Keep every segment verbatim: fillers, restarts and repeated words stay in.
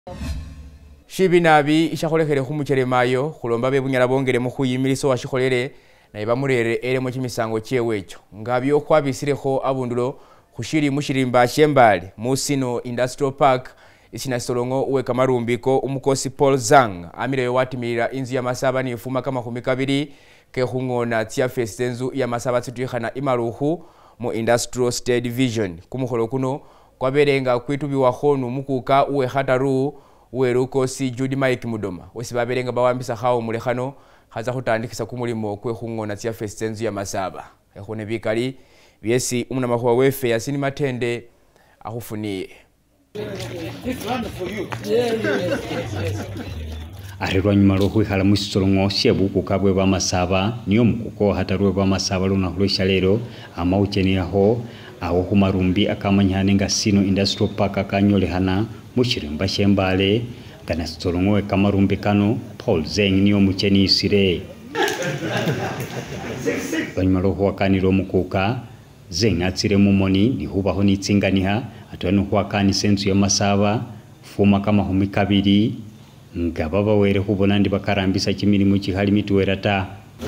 Shibinabi ishakolekele khumuchere mayo khulomba bebunyala bongere mu khuyimiliso washikholele naye bamurere ere mu kimisango kyewecho ngabyo kwabisilekho abundulo khushiri mushirimba shembale mu Sino Industrial Park isina solongo uwe kamarumbiko umukosi Paul Zang amireyo watimilira inzu ya masaba ni ifuma kama khumi kabiri ke khungona tia festenzu ya masaba tsitwikhana imaruhu mu Industrial State Division kumukholo kuno kwaberenga kwitubiwa khonu Umukuka uwe khataru uwe rukosi Judy Mike Mudoma wesi baberenga bawambisa khawo mulekhano khaza khutandikisa kumulimo kwe khungona tia festenzu ya masaba ekhone bikali byesi umunamakhwa wefe yasini matende akhufuniye Ahirwa nyuma lw'okwikhala mu kisolongo ky'Umukuka bwe b'amasaba niyo Umukuka hatarwe b'amasaba lunaku lwa Shaleelo amawucheneraho awo kumarumbi akamanyane nga Sino Industrial Park akanyolehana mu kirimba ky'Embale kana kisolongo e kamarumbi kano Paul Zeng niyo muchenisire banyuma lw'okwakanira Umukuka Zeng atsire mumoni ni hubaho nitsinganiha atwanu hwakani sensu ya masaba fuma kama humi kabiri nga baba were hubona ndi bakarambisa kimirimu kihali mituwera ta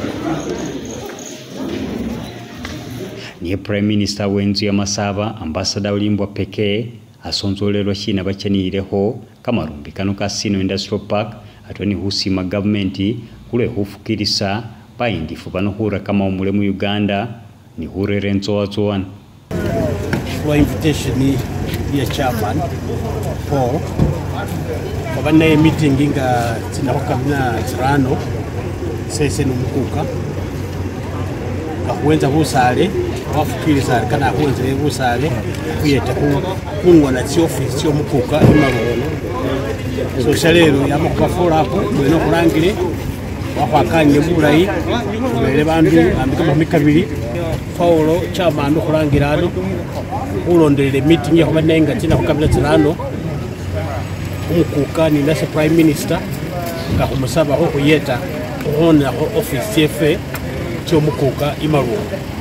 ni Prime Minister wenzu ya masaba ambassador ulimbwa peke asonzolelwa shina bachanireho kamarumbi kano ka Sino Industrial Park atwani husima government kule hufukirisa baindifu banohura kama umule mu Uganda ni hurere nzoazoan for invitation ya chairman Paul kwa bana meeting inga tinahoka bina tirano sese Umukuka kahuenza busale wafukiri sale kana huenza busale kuyeta kungona ti office yo Umukuka imarono so Shaleelo yamakafora hapo mweno kurangire wakwakanye bulayi bele bandu ambika mamikabiri Paulo chairman kurangirano ulondelele meeting ya kubanenga tina kukabila tirano Umukuka ni nasa Prime Minister nga kumusaba ho kuyeta kuhona ho office yefe cho Umukuka imaru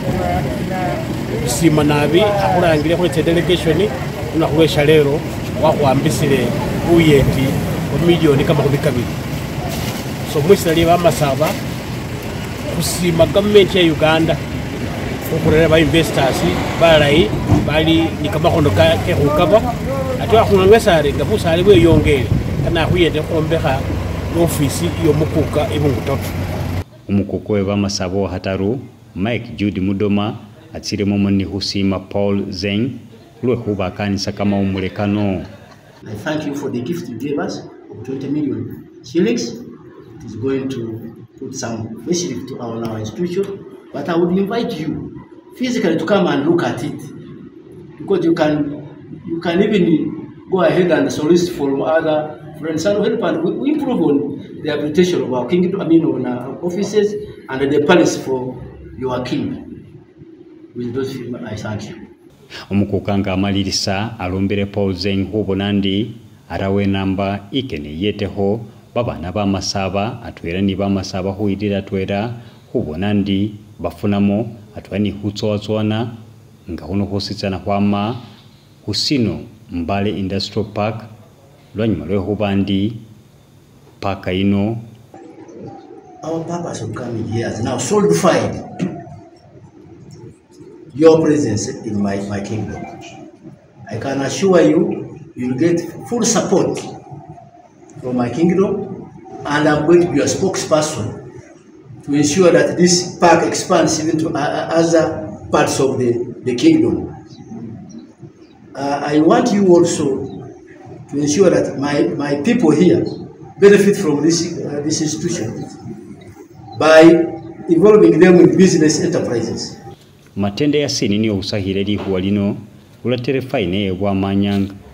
sima nabi akurangire ko delegation una kuwe Shaleelo wakwambisire uyeti wa milioni kama kubikabiri so mwisali bamasaba kusima government ya Uganda ukurere ba investors balayi bali ni kama kondo ka ke hukaba atwa kunangwesare ngabusale bwe yongere kana kuyende khombekha office yo Umukuka ibungutoto Umukuka we bamasabo hataru Mike Judy Mudoma atire momoni husima Paul Zeng lwe huba kanisa kama umulekano. I thank you for the gift you gave us of twenty million shillings. It is going to put some facility to our, our institution, but I would invite you physically to come and look at it, because you can you can even go ahead and solicit from other friends and help, and we, we improve on the reputation of our kingdom, I mean on our offices and the palace for your king. With those people, I thank you. Umukuka nga amalirisa alombere Paul Zeng hubonandi arawe namba ikene yeteho babana ba masaba atwera ni ba masaba huidira atwera hubonandi bafunamo atwani hutsoatswana nga huno hositsana hwama husino Mbale Industrial Park lwanyuma lwe hubandi paka ino. Our purpose of coming here is now solidified. Your presence in my, my kingdom. I can assure you, you'll get full support from my kingdom, and I'm going to be a spokesperson to ensure that this park expands even to other parts of the, the kingdom. Uh, I want you also to ensure that my, my people here benefit from this, uh, this institution by involving them in business enterprises. Matende ya sini ni usahire lihuwa lino ulatere faine wa manyanga